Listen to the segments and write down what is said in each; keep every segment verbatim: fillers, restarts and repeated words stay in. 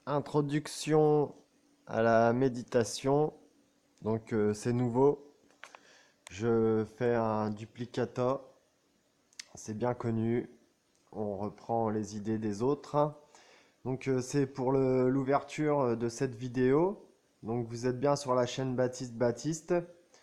Introduction à la méditation. Donc euh, c'est nouveau. Je fais un duplicata. C'est bien connu. On reprend les idées des autres. Donc euh, c'est pour le- l'ouverture de cette vidéo. Donc vous êtes bien sur la chaîne Baptiste Baptiste.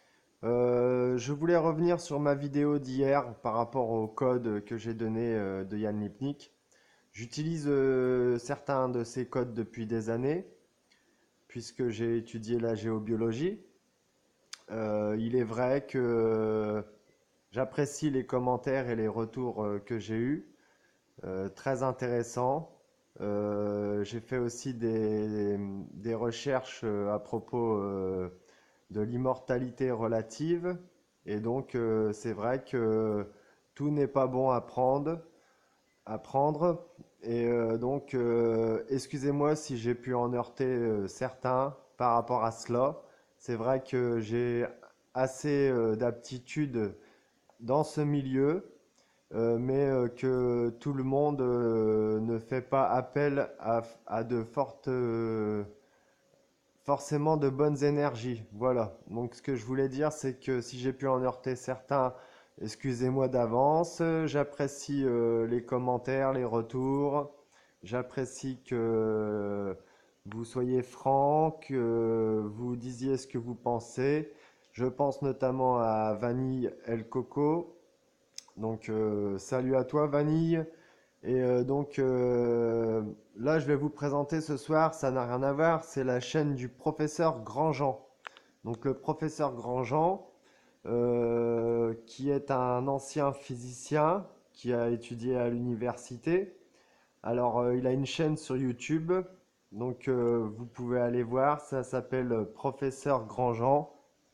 Euh, je voulais revenir sur ma vidéo d'hier par rapport au code que j'ai donné euh, de Yann Lipnik. J'utilise euh, certains de ces codes depuis des années, puisque j'ai étudié la géobiologie. Euh, il est vrai que j'apprécie les commentaires et les retours euh, que j'ai eus, euh, très intéressants. Euh, j'ai fait aussi des, des recherches euh, à propos euh, de l'immortalité relative, et donc euh, c'est vrai que tout n'est pas bon à prendre, à prendre. Et euh, donc, euh, excusez-moi si j'ai pu en heurter euh, certains par rapport à cela. C'est vrai que j'ai assez euh, d'aptitude dans ce milieu, euh, mais euh, que tout le monde euh, ne fait pas appel à, à de fortes, euh, forcément de bonnes énergies. Voilà. Donc, ce que je voulais dire, c'est que si j'ai pu en heurter certains, excusez-moi d'avance. J'apprécie euh, les commentaires, les retours. J'apprécie que vous soyez franc, que vous disiez ce que vous pensez. Je pense notamment à Vanille El Coco. Donc, euh, salut à toi, Vanille. Et euh, donc euh, là, je vais vous présenter ce soir, ça n'a rien à voir, c'est la chaîne du professeur Grandjean. Donc le professeur Grandjean, euh, qui est un ancien physicien qui a étudié à l'université. Alors euh, il a une chaîne sur YouTube, donc euh, vous pouvez aller voir, ça s'appelle euh, Professeur Grandjean.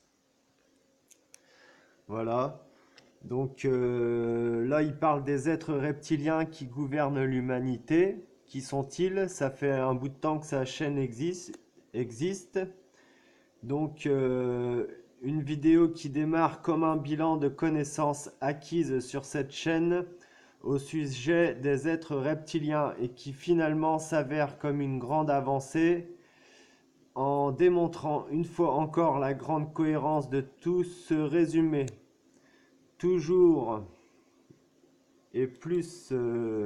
Voilà. Donc euh, là, il parle des êtres reptiliens qui gouvernent l'humanité. Qui sont-ils? Ça fait un bout de temps que sa chaîne existe. existe. Donc euh, une vidéo qui démarre comme un bilan de connaissances acquises sur cette chaîne au sujet des êtres reptiliens et qui finalement s'avère comme une grande avancée en démontrant une fois encore la grande cohérence de tout ce résumé. Toujours et plus euh,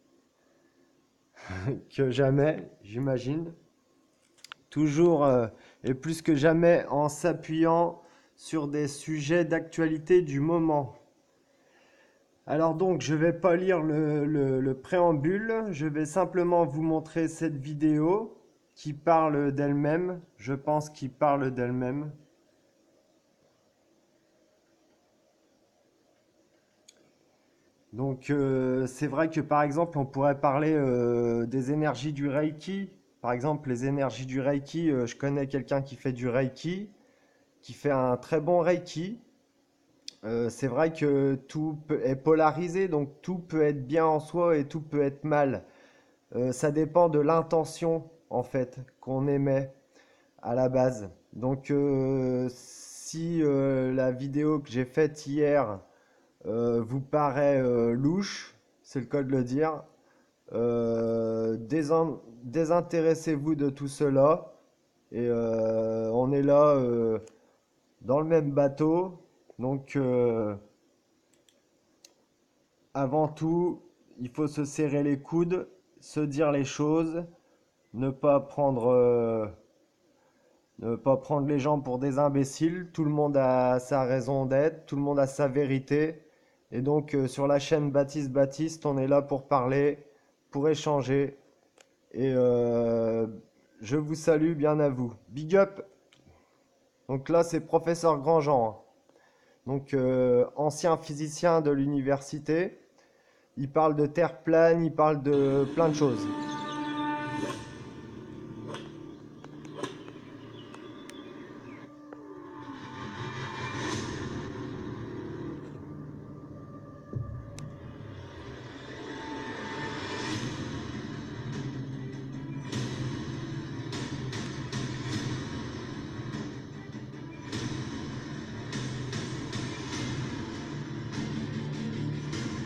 que jamais, j'imagine. Toujours euh, et plus que jamais en s'appuyant sur des sujets d'actualité du moment. Alors donc, je ne vais pas lire le, le- le préambule, je vais simplement vous montrer cette vidéo qui parle d'elle-même. Je pense qu'il parle d'elle-même. Donc euh, c'est vrai que par exemple on pourrait parler euh, des énergies du Reiki. Par exemple les énergies du Reiki, euh, je connais quelqu'un qui fait du Reiki, qui fait un très bon Reiki. Euh, c'est vrai que tout peut- est polarisé, donc tout peut être bien en soi et tout peut être mal. Euh, ça dépend de l'intention en fait qu'on émet à la base. Donc euh, si euh, la vidéo que j'ai faite hier euh, vous paraît euh, louche, c'est le cas de le dire, euh, désin- désintéressez-vous de tout cela. Et euh, on est là euh, dans le même bateau. Donc euh, avant tout, il faut se serrer les coudes, se dire les choses, ne pas prendre, euh, ne pas prendre les gens pour des imbéciles. Tout le monde a sa raison d'être, tout le monde a sa vérité. Et donc euh, sur la chaîne Baptiste Baptiste, on est là pour parler, pour échanger. Et euh, je vous salue bien à vous. Big up! Donc là, c'est professeur Grandjean, hein. Donc euh, ancien physicien de l'université. Il parle de terre plane, il parle de plein de choses.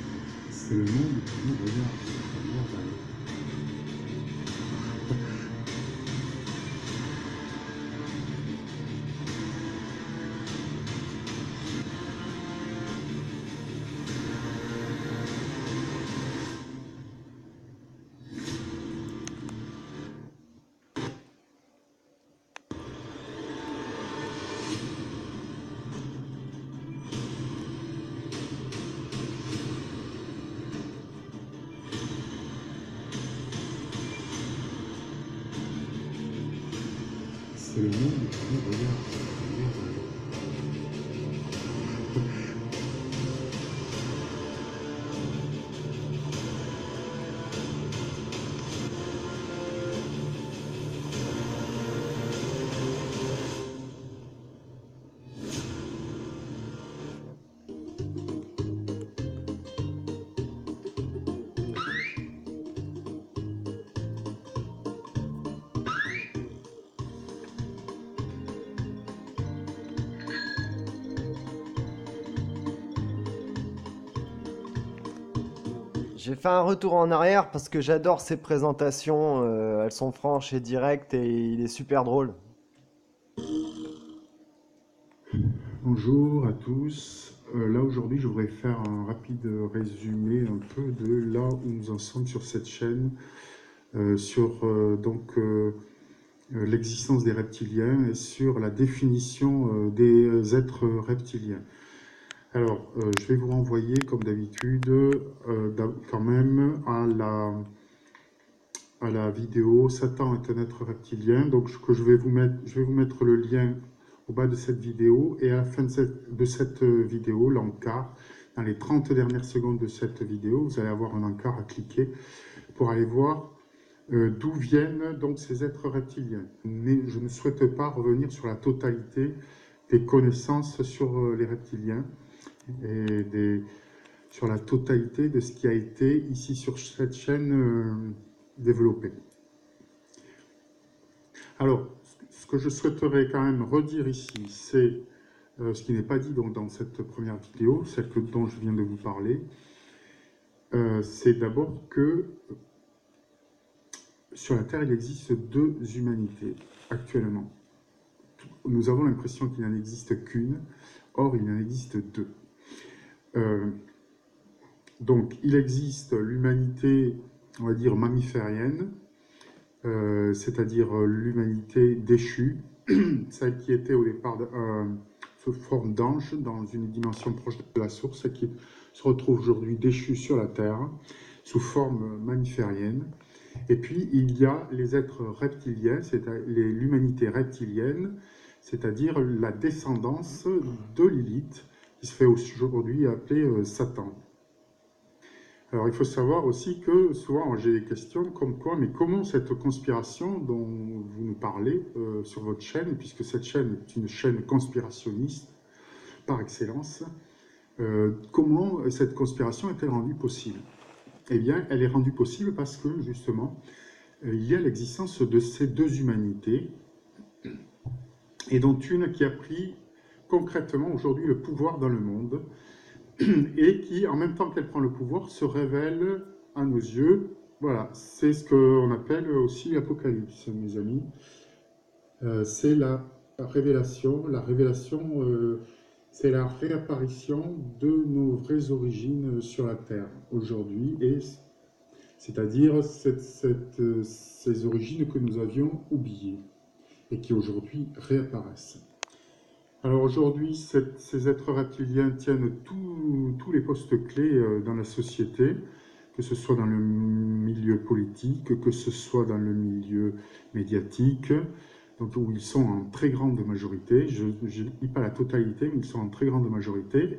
C'est le monde qui nous regarde. Regarde, C'est le monde qui regarde. J'ai fait un retour en arrière parce que j'adore ces présentations, euh, elles sont franches et directes et il est super drôle. Bonjour à tous. Euh, là aujourd'hui, je voudrais faire un rapide résumé un peu de là où nous en sommes sur cette chaîne, euh, sur euh, donc euh, euh, l'existence des reptiliens et sur la définition euh, des êtres reptiliens. Alors, euh, je vais vous renvoyer, comme d'habitude, euh, quand même à la, à la vidéo Satan est un être reptilien. Donc, que je vais vous mettre, je vais vous mettre le lien au bas de cette vidéo, et à la fin de cette, de cette vidéo, l'encart, dans les trente dernières secondes de cette vidéo, vous allez avoir un encart à cliquer pour aller voir euh, d'où viennent donc ces êtres reptiliens. Mais je ne souhaite pas revenir sur la totalité des connaissances sur euh, les reptiliens et des, sur la totalité de ce qui a été ici sur cette chaîne euh, développé. Alors, ce que je souhaiterais quand même redire ici, c'est euh, ce qui n'est pas dit donc, dans cette première vidéo, celle que, dont je viens de vous parler, euh, c'est d'abord que sur la Terre, il existe deux humanités actuellement. Nous avons l'impression qu'il n'en existe qu'une, or il en existe deux. Euh, donc, il existe l'humanité, on va dire, mammiférienne, euh, c'est-à-dire l'humanité déchue, celle qui était au départ de, euh, sous forme d'ange dans une dimension proche de la source, qui se retrouve aujourd'hui déchue sur la Terre, sous forme mammiférienne. Et puis, il y a les êtres reptiliens, c'est l'humanité reptilienne, c'est-à-dire la descendance de Lilith, qui se fait aujourd'hui appeler euh, Satan. Alors, il faut savoir aussi que souvent j'ai des questions comme quoi, mais comment cette conspiration dont vous nous parlez euh, sur votre chaîne, puisque cette chaîne est une chaîne conspirationniste par excellence, euh, comment cette conspiration est-elle rendue possible? Eh bien, elle est rendue possible parce que, justement, il y a l'existence de ces deux humanités, et dont une qui a pris concrètement aujourd'hui le pouvoir dans le monde, et qui, en même temps qu'elle prend le pouvoir, se révèle à nos yeux. Voilà, c'est ce qu'on appelle aussi l'Apocalypse, mes amis. Euh, c'est la révélation, la révélation, euh, c'est la réapparition de nos vraies origines sur la Terre aujourd'hui, et c'est-à-dire cette, cette, ces origines que nous avions oubliées et qui aujourd'hui réapparaissent. Alors aujourd'hui, ces êtres reptiliens tiennent tous les postes clés euh, dans la société, que ce soit dans le milieu politique, que ce soit dans le milieu médiatique, donc où ils sont en très grande majorité. Je ne dis pas la totalité, mais ils sont en très grande majorité.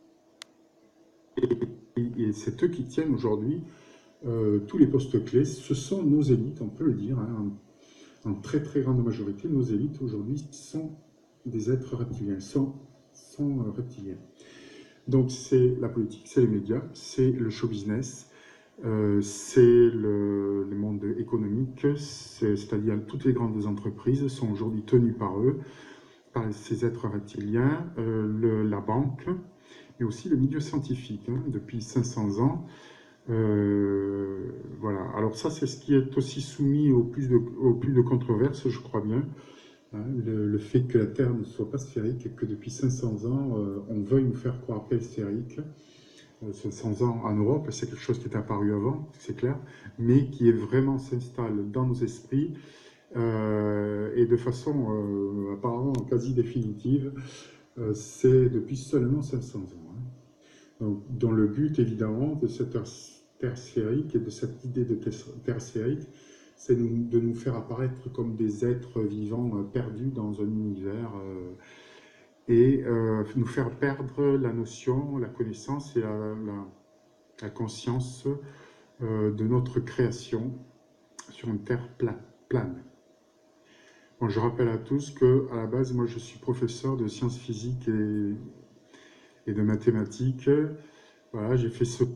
Et, et c'est eux qui tiennent aujourd'hui euh, tous les postes clés. Ce sont nos élites, on peut le dire, hein, en, en très très grande majorité. Nos élites aujourd'hui sont des êtres reptiliens, sont, sont euh, reptiliens. Donc c'est la politique, c'est les médias, c'est le show business, euh, c'est le, le monde économique, c'est-à-dire toutes les grandes entreprises sont aujourd'hui tenues par eux, par ces êtres reptiliens, euh, le, la banque, mais aussi le milieu scientifique, hein, depuis cinq cents ans. Euh, voilà. Alors ça, c'est ce qui est aussi soumis au plus de, au plus de controverses, je crois bien. Hein, le, le fait que la Terre ne soit pas sphérique et que depuis cinq cents ans, euh, on veuille nous faire croire qu'elle est sphérique. Euh, cinq cents ans en Europe, c'est quelque chose qui est apparu avant, c'est clair, mais qui est vraiment s'installe dans nos esprits euh, et de façon euh, apparemment quasi définitive. Euh, c'est depuis seulement cinq cents ans. Hein. Donc, dans le but, évidemment, de cette Terre sphérique et de cette idée de Terre sphérique, c'est de nous faire apparaître comme des êtres vivants euh, perdus dans un univers euh, et euh, nous faire perdre la notion, la connaissance et la, la, la conscience euh, de notre création sur une terre pla- plane. Bon, je rappelle à tous que, à la base, moi, je suis professeur de sciences physiques et, et de mathématiques. Voilà, j'ai fait ce.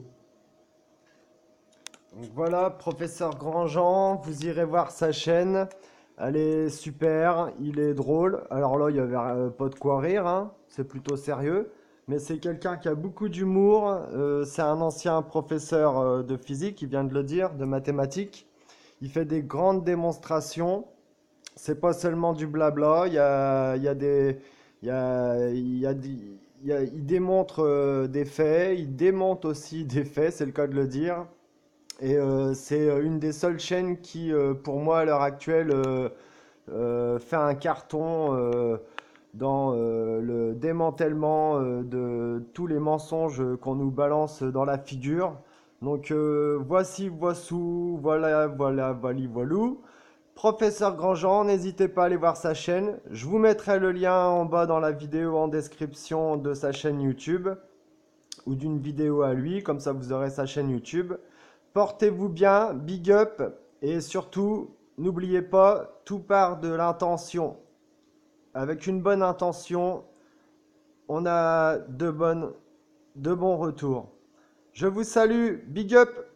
Donc voilà, professeur Grandjean, vous irez voir sa chaîne. Elle est super, il est drôle. Alors là, il n'y avait euh, pas de quoi rire, hein, c'est plutôt sérieux. Mais c'est quelqu'un qui a beaucoup d'humour. Euh, c'est un ancien professeur euh, de physique, il vient de le dire, de mathématiques. Il fait des grandes démonstrations. C'est pas seulement du blabla, il y a, il y a des, il y a, il y a des- il y a- il démontre euh, des faits, il démonte aussi des faits, c'est le cas de le dire. Et euh, c'est euh, une des seules chaînes qui, euh, pour moi, à l'heure actuelle, euh, euh, fait un carton euh, dans euh, le démantèlement euh, de tous les mensonges qu'on nous balance dans la figure. Donc euh, voici, voici, voilà, voilà, vali, voilou. Professeur Grandjean, n'hésitez pas à aller voir sa chaîne. Je vous mettrai le lien en bas dans la vidéo en description de sa chaîne YouTube ou d'une vidéo à lui, comme ça vous aurez sa chaîne YouTube. Portez-vous bien, big up et surtout, n'oubliez pas, tout part de l'intention. Avec une bonne intention, on a de, bonnes, de bons retours. Je vous salue, big up!